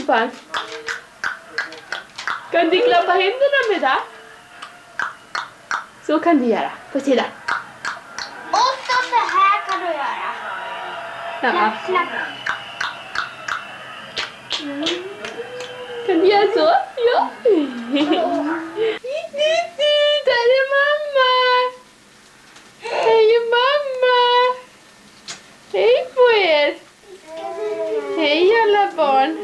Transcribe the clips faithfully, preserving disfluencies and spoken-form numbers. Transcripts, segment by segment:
rumpan? Kan du klappa händerna med det? Så kan du göra. På sidan. Och så så här kan du göra. Ja. Klapp, Mm. Kan du göra så? Ja. Där är mamma. Hej mamma. Hej på er. Hej alla barn.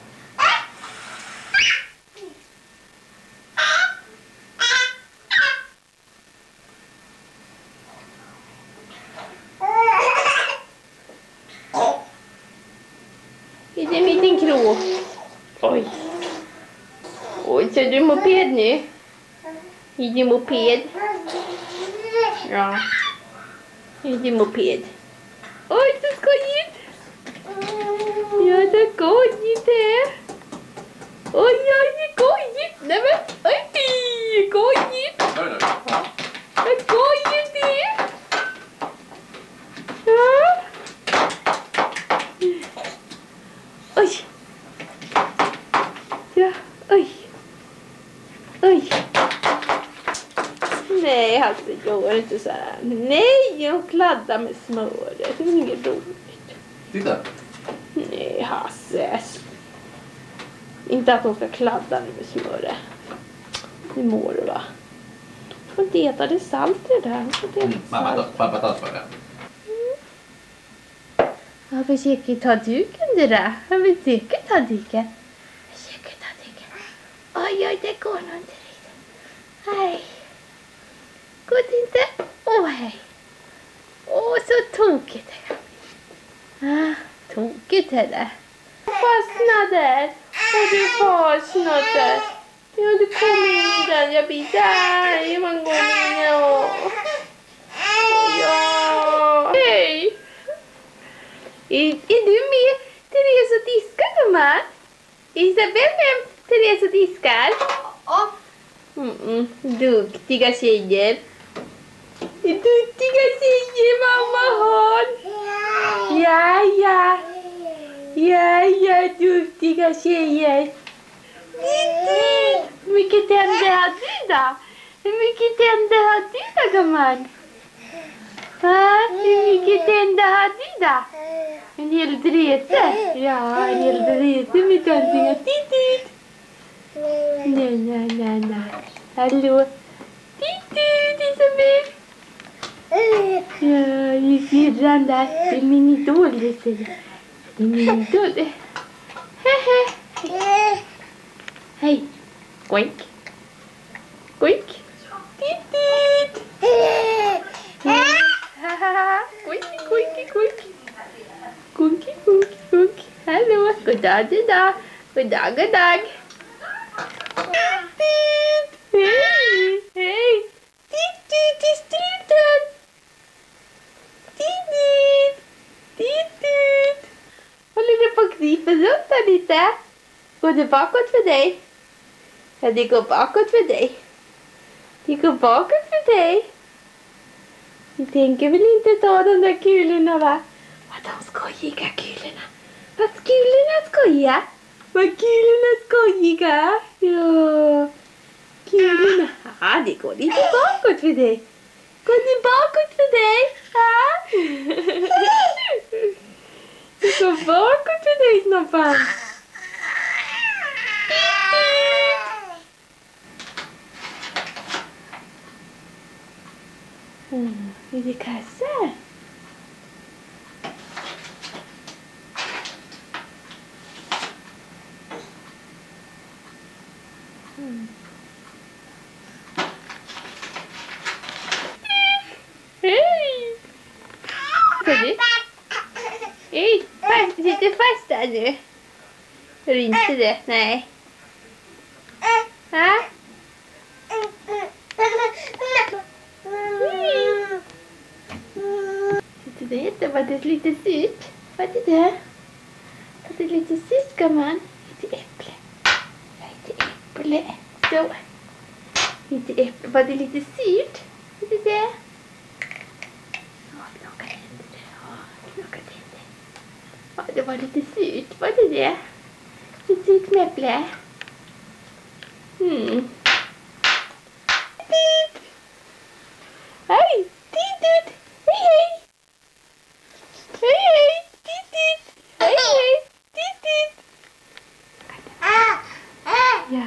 Är det en liten krå? Oj. Oj, så du moped nu? Är det moped? Ja. Är det moped? Oj, så skojigt! Ja, så skojigt det. Oj, oj, så skojigt! Nej men, oj, skojigt! Så skojigt det! Ja. Oj! Ja, oj! Oj! Nej, alltså gör inte så här. Nej, jag kladdar med smöret. Det är inget roligt. Titta. Nej, Hasse. Inte att hon ska kladda med smöret. Det mår du, va? Du får inte äta det salt i det där. Du får inte äta Mm, mamma, salt. pappa tar för det. Ja, försöker ta duken det där. Jag försöker ta duken. Försöker ta duken. Oj, oj, det går nog inte riktigt. Nej. Går det inte? Åh, hej. Åh, så tokigt det kan bli. Ah, tokigt är det. Fastnade. Och du fastnade. Ja, du kom in där. Jag blir där. Man går in och... Ja. Hej. Är, är du med Therese och diskar, gumman? Isabel med Therese och diskar? Ja. Mm -mm. Duktiga tjejer. Duktiga tjejer mamma har. Ja, ja. Ja, ja, duktiga tjejer. Hur mycket tänder har du då? Hur mycket tänder har du då, gumman? Va? Hur mycket tänder har du då? En hel drete? Ja, en hel drete med tändningar. Titt, titt. Nej, nej, nej, nej. Hallå? Titt, titt, Isabel. Ja, det är syrran där. Det är min idol, det säger jag. Det är min idol. Hehe. Hej. Goink. Goink. Titt, titt. Goink, goink, goink. Gunki, gunki, gunki. Hallå, god dag, god dag. God dag, god dag. Hej, hej. Titt, titt i struten. Titt, titt. Titt, titt. Håller du på att krypa runt där lite? Går det bakåt för dig? Ja, det går bakåt för dig. Det går bakåt för dig. Du tänker väl inte ta de där kulorna, va? Vad de skojiga kulorna. Vad kulorna skojiga. Vad kulorna skojiga. Ja. Kulorna. Ja, det går lite bakåt för dig. Går det bakåt för dig? Ja. Det går bakåt för dig, snabban. Mm, är det kassar? Mm. Hej! Ska du? Hej! Fast, du sitter fast där nu. Gör du inte det? Nej. Ha? Titta, det heter var det lite surt. Vad är det? Var det lite surt, gumman? Lite äpple. Lite äpple. Så. Lite äpple. Var det lite surt? Är det det? Ja, knaka tänder. Ja, knaka tänder. Ja, det var lite surt. Var det det? Ett knäpple. Mm. Dit. Hej, dit, dit. Hej, hej. Hej, hej. Dit, dit. Hej, hej. Dit, dit. Ja.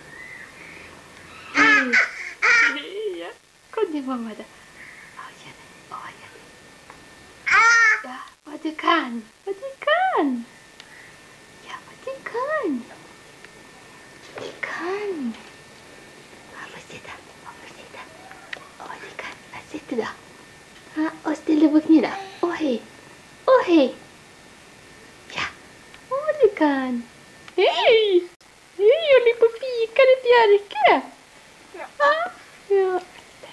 Hej. Ja. Kom till mamma där. Oj, oj. Ja, vad du kan. Vad du kan. Ja, vad du kan. Du kan. Ja, vad sitter. Vad sitter. Åh, du kan. Vad sitter då? Ja, och ställ dig på knä då. Åh, hej. Åh, hej. Ja. Åh, du kan. Hej. Hej, jag håller på och fikar i Bjärke. Ja. Ja.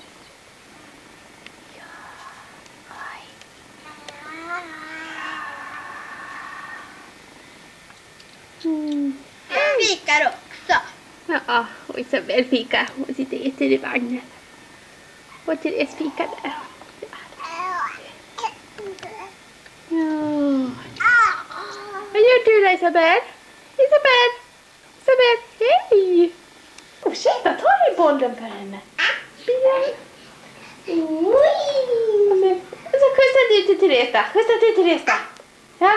Mm. Jag fikar också. Ja, och Isabel fikar. Hon sitter och äter i vagnen. Och Therese fikar där. Ja. Vad gör du då, Isabel? Isabel! Isabel, hej! Ursäkta, ta i bollen för henne. Ja. Och så skjutsar du till Therese då. Skjutsar till Therese då. Ja.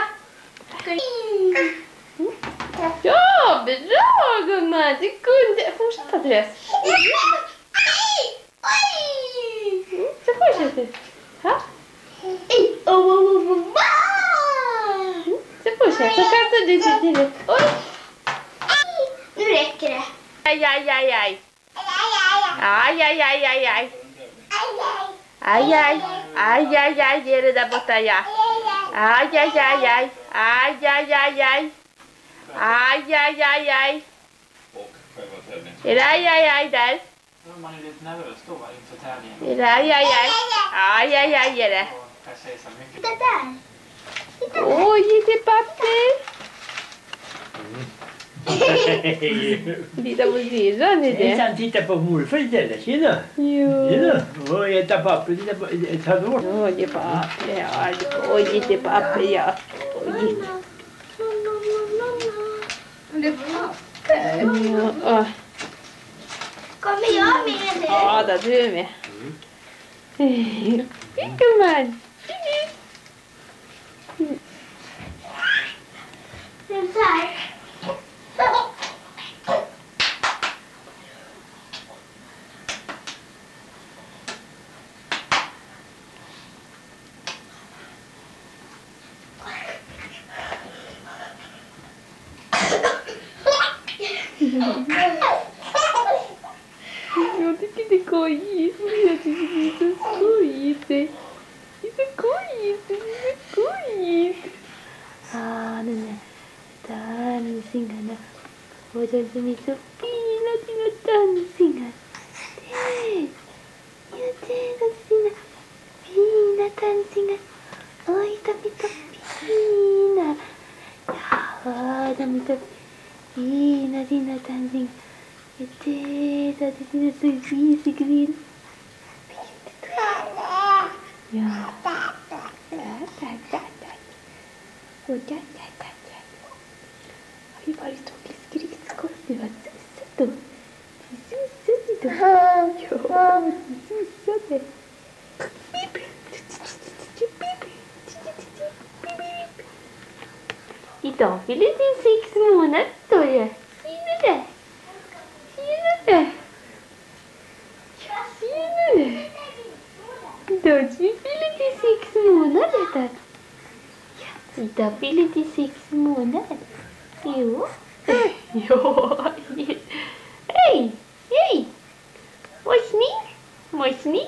Ja, bra gumman! Du kunde... Fortsätta, Therese. Mm, så fortsätter du. Ja. Mm, så fortsätter. Så kastar du till Therese. Oj! Nu räcker det. Aj, aj, aj, aj. Aj, aj, aj, aj, aj. Aj, aj. Aj, aj, aj. Är det där borta, ja. Aj, aj, aj, aj. Aj, aj, aj, aj. Aj, aj, aj, aj. Och själva tävlingen. Är det aj, aj, aj där? Man är lite nervös då inför tävlingen. Är det aj, aj, aj? Aj, aj, aj är det. Och kan säga så mycket. Det där. Oj, det är papper. Titta på syrran är det. Hejsan, titta på morfar istället. Tjena! Jo. Tjena! Och äta papper. Titta på... Ta då. Oj, det är papper. Ja. Oj, det är papper, ja. Oj. Det är papper. Ja, Kommer jag med nu? ja då, du är med. Gumman. Det är så här. Jag tycker det är skojigt. Jag tycker det är så skojigt. Det är så skojigt. Det är så skojigt. Ah, den där dansingarna. Och de som är så fina, dina dansingar. Det. Ja, det är sina fina dansingar. Oj, de är så fina. Ja, de är så fina, dina dansingar. Det, det är dina så fina grin. Ja. Ja, där, där, där. Och där, där, där, där. Har vi varit och åkt skridskor? Vi var susade. Vi susade då. Ja, vi susade. Pip. Pip. Idag fyller din sex månader, står det. Ser du det? Ser du det? Ser du det? Idag fyller din sex månader där. Idag fyller din sex månader. Jo. Ja. Hej, hej. Morsning, morsning.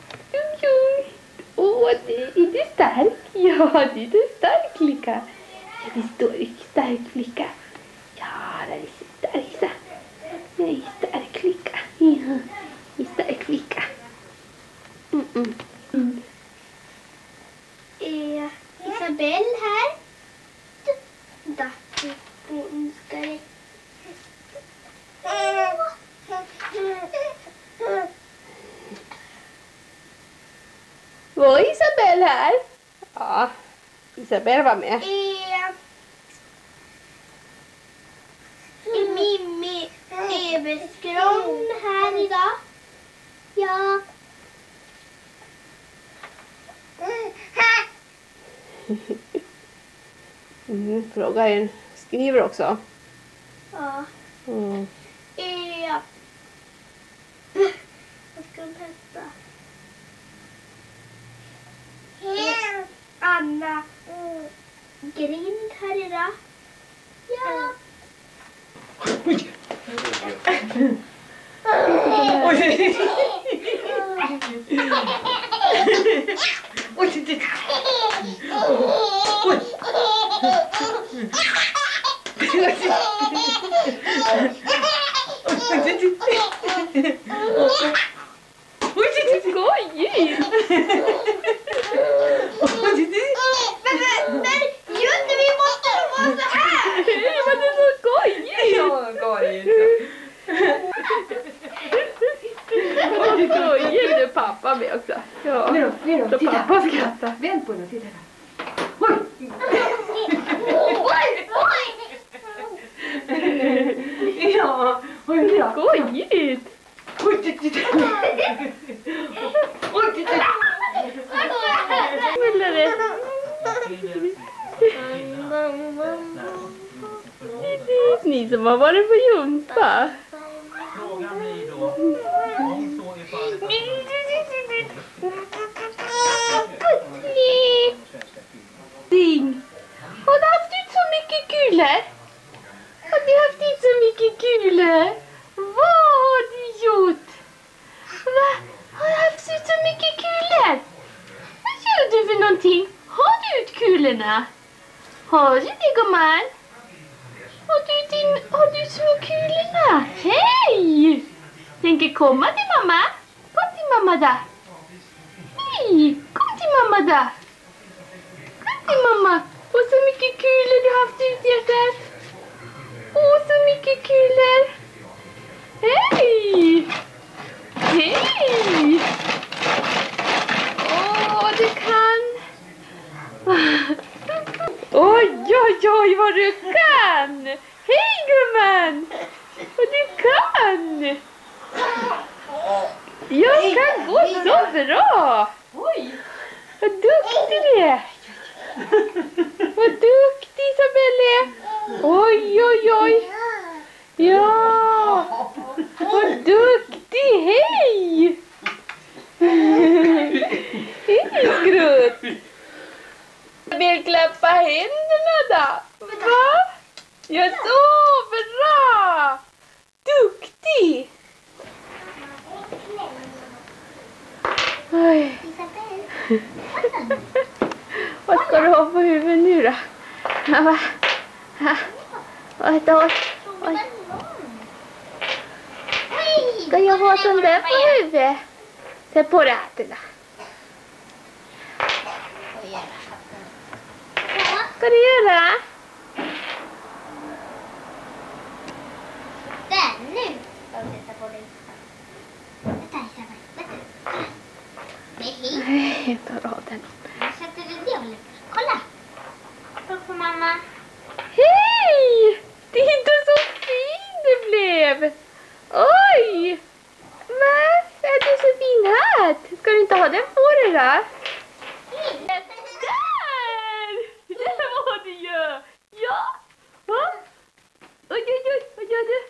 Åh, det är du stark? Ja, det är du stark, flicka. Det är stor, stark flicka. Ja, det är så stark, så. Jag är stark flicka. Ja, jag är stark flicka. Mm -mm. Mm. Är Isabel här? Daffy, hon ska det. Var Isabel här? Ja, Isabel var med. Är bebisskron här idag? Ja. Mm, frågar en. Skriver också. Ja. Mm. Ja. Vad ska de heta? Anna Grind här idag. Ja. Oj! Oj, titta! Oj! Skojigt! Men, men Junne, vi måste nog vara så här! Nej, men det är så skojigt! Ja, skojigt! Och det är skojigt, nu pappa med också. Ja, Nu då, nu då, så titta. pappa skrattar. Vänd på den, titta där. Oj! Oj, oj! Ja, oj, nu då. Skojigt! Oj, titta. Oj, titta. Vill det? Ni som har varit på jumpa. Frågan blir då, om så är fallet Ding! Har du haft ut så mycket kulor? Har du haft ut så mycket kulor? Vad har du gjort? Va? Har du haft ut så mycket kulor? Vad gör du för någonting? Har du ut kulorna? Har du det, gumman? Har du, din, har du små kulorna? Hej! Tänker komma till mamma? Kom till mamma där. Hej! Kom till mamma där. Kom till mamma. Och så mycket kulor du har haft ut, hjärtat. Åh, så mycket kulor. Hej! Hej! Åh, du kan. Oj, oj, oj, vad du kan! Hej, gumman! Vad du kan! Jag kan gå så bra! Oj! Vad duktig du är! Vad duktig Isabelle! Oj, oj, oj! Ja! Vad duktig! Hej! Hej, skrutt! Jag vill klappa händerna då. Va? Ja, så bra! Duktig! Oj. Vad ska du ha på huvudet nu då? Ja, va? Ja. Oj, oj, oj. Ska jag ha sån där på huvudet? Sätt på det här till då. Ska du göra? Där, nu ska vi sätta på dig. Vänta, Isabel. Vänta. Nej, Nej, jag tar av den. nu sätter du det. Kolla. Kolla på mamma. Hej! Titta så fin du blev! Oj! Va? Är du så fin hatt? Ska du inte ha den på dig då? Där! Det var du ju! Ja! Va? Oj, oj, oj, vad gör du?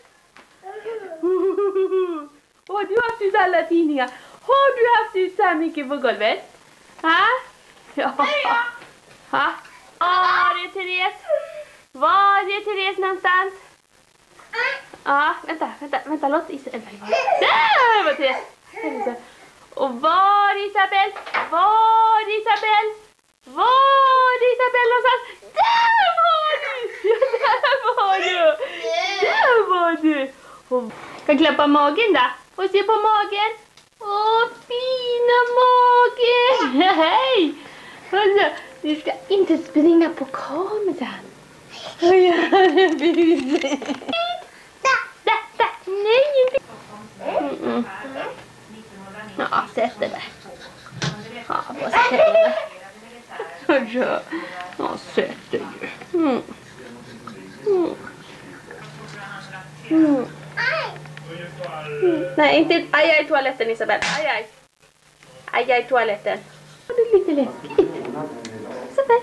Åh, du har haft ut alla tidningar. Har du haft ut så här mycket på golvet? Ha? Ja. Ha? Var är Therese? Var är Therese någonstans? Ja, vänta, vänta, vänta, låt Isabel vara. Där var Therese. Och var Isabel? Var Isabel? Var Isabel någonstans? Där var du! Ja, där var du! Där var du! Och kan klappa magen då. Och se på magen. Åh, fina magen! Hej! Hörru, vi ska inte springa på kameran. Och göra en bild. Där, där, nej, inte. Mm -mm. Ja, sätt det där. Ja, bara sätt det där. Hörru, ja, sätt det ju. Mm. Mm. Mm. Nej, inte... Aj, aj, toaletten, Isabel. Aj, aj. Aj, aj, toaletten. Det är lite läskigt. Isabel.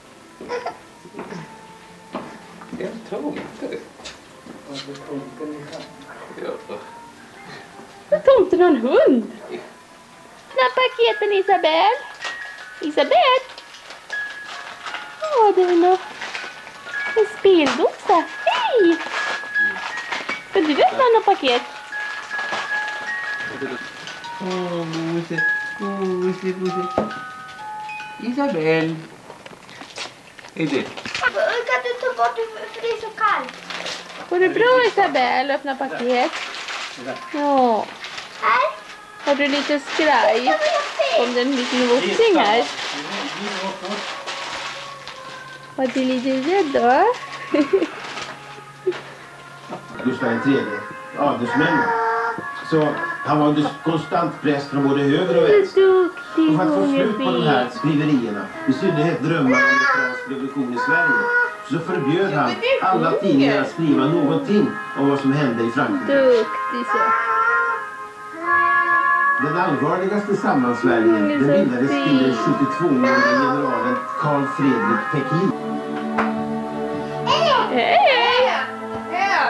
Jag tror inte det. Ja. Jag tror inte någon hund. Öppna paketen, Isabel. Isabel. Åh, det är nog en speldosa. Hej! Ska du öppna något paket? Åh, Mose. Mose, Mose. Isabel. Är det? Kan du ta bort det för det är så kallt? Går det bra, Isabel? Öppna paket. Ja. Här? Har du lite skraj? Det var jag Om det är en liten vuxing här. Var du lite rädd då? Gustav den tredje, adelsmännen. Så han var under konstant press från både höger och vänster. Och för att få slut på de här skriverierna, i synnerhet drömmar om en fransk revolution i Sverige, så förbjöd han alla tidningar att skriva någonting om vad som hände i Frankrike. Duktig så. Den allvarligaste sammansvärjningen den bildades till den sjuttiotvåårige generalen Carl Fredrik Pekin. Hej! Ja,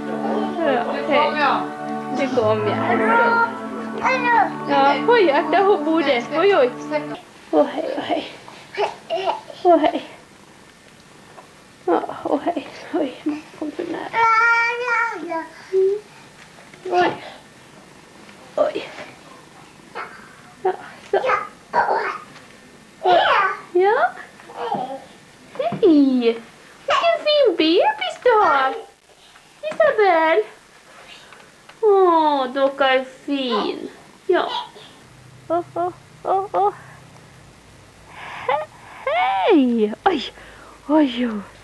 hej. Det kom jag. Ja, på hjärta på bordet. Oj, oj. Åh, hej, åh, hej. Åh, hej. Ja, åh, hej. Oj, man kom för nära. Mm. Oj. Oj. Ja, så. Ja. Hej. Vilken fin bebis du har. Isabel. Åh, docka är fin. Ja. Åh, åh, åh, åh. He- hej. Oj, oj, oj.